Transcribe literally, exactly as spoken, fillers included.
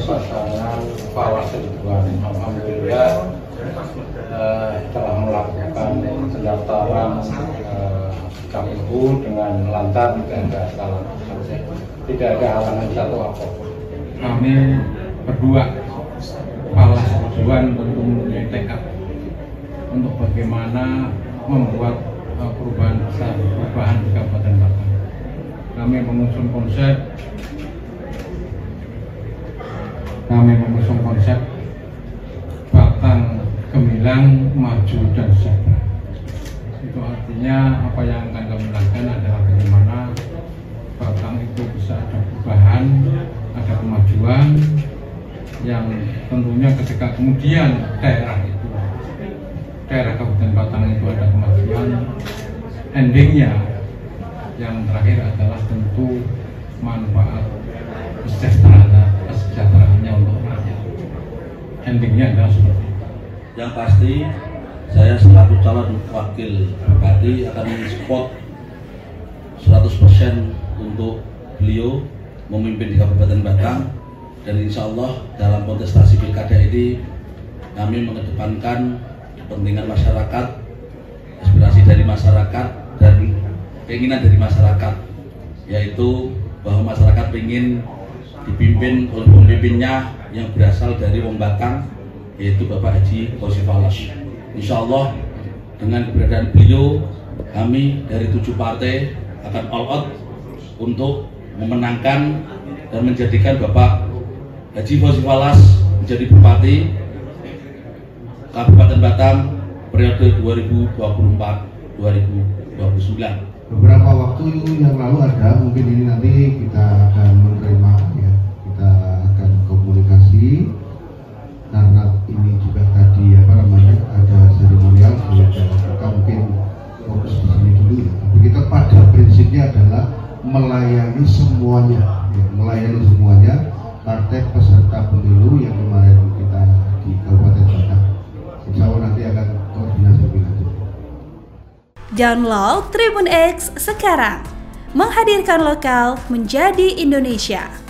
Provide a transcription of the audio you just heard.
pelaksanaan Fawas Ridwan. Alhamdulillah eh, telah melakukan pendaftaran eh, K P U dengan lancar, tidak ada salah, tidak ada halangan satu apapun. Kami berdua Fawas Ridwan tentu mempunyai tekad untuk bagaimana membuat uh, perubahan besar, perubahan di Kabupaten Batang. Kami mengusung konsep, kami mengusung konsep Batang Gemilang Maju dan Sejahtera. Itu artinya apa yang akan kami lakukan adalah bagaimana Batang itu bisa ada perubahan, ada kemajuan yang tentunya ketika kemudian daerah itu, daerah Kabupaten Batang itu ada kemajuan, endingnya yang terakhir adalah tentu manfaat kesejahteraan, kesejahteraannya untuk rakyat. Endingnya adalah seperti itu. Yang pasti saya selaku calon wakil bupati akan mensupport seratus persen untuk beliau memimpin di Kabupaten Batang, dan insya Allah dalam kontestasi pilkada ini kami mengedepankan kepentingan masyarakat, aspirasi dari masyarakat, dan keinginan dari masyarakat, yaitu bahwa masyarakat ingin dipimpin oleh pemimpinnya yang berasal dari Wong Batang, yaitu Bapak Haji Fauzi Fawas. Insya Allah dengan keberadaan beliau, kami dari tujuh partai akan all out untuk memenangkan dan menjadikan Bapak Haji Fauzi Fawas menjadi Bupati Kabupaten Batang periode dua ribu dua puluh empat sampai dua ribu dua puluh sembilan. Beberapa waktu yang lalu ada, mungkin ini nanti kita akan menerima ya, kita akan komunikasi karena ini juga tadi apa namanya ada seremonial kita mungkin fokus di sini dulu ya. Tapi kita pada prinsipnya adalah melayani semuanya, ya, melayani semuanya partai peserta pemilu yang kemarin kita di Kabupaten Batang. Insya Allah nanti akan koordinasi lebih lanjut. Download Tribun X sekarang, menghadirkan lokal menjadi Indonesia.